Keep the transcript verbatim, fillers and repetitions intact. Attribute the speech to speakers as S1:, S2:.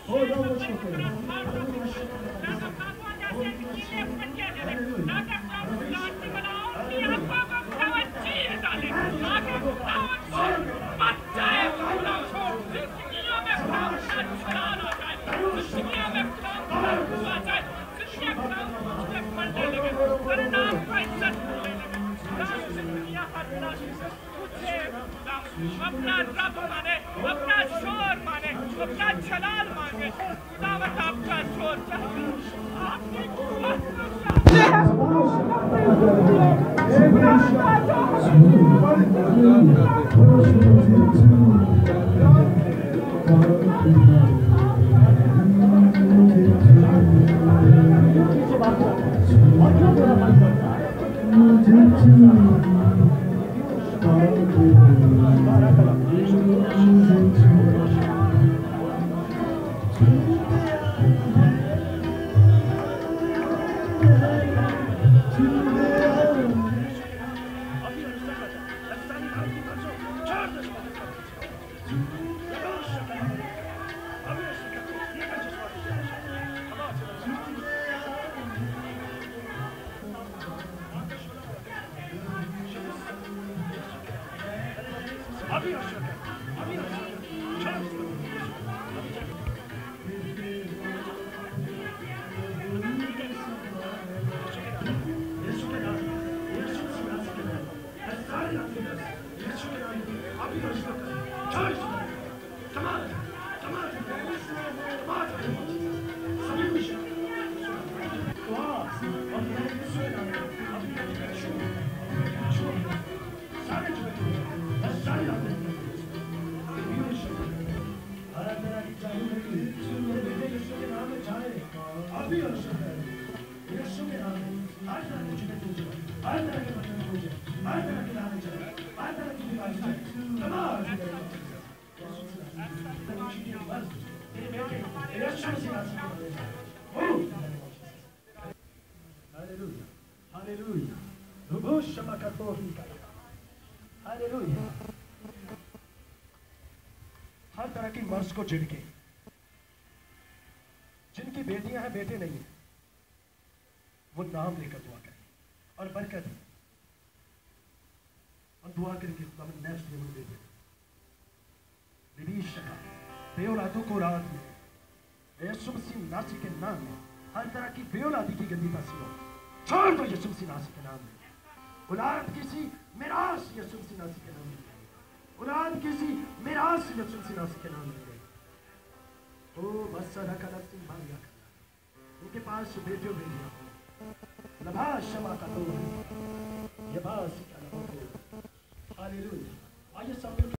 S1: अपना रब माने, अपना शोर माने, अपना जलाल माने, खुदावंद आपका शोर चाहिए, आपकी कुव्वत
S2: हर तरह की मर्ज को झिड़के, जिनकी बेटियां हैं बेटे नहीं है, वो नाम लेकर दुआ करें और बरकत है और दुआ करके नेफ्स में दे दे शका बेऔलादों को राहत मिले यीशु मसीह नासी के नाम में। हर तरह की बेऔलादी की गंदी तासीर छोड़ दो यीशु मसीह नासी के नाम में। औलाद किसी मिरास यीशु मसीह नासी के नाम में, औलाद किसी मिरास यीशु मसीह नासी के नाम में। ओ बस सदा का नफ्स मांगा उनके पास बेटियों बेटियां हो लभा शमा का तो ये बात हालेलुया। आइए सब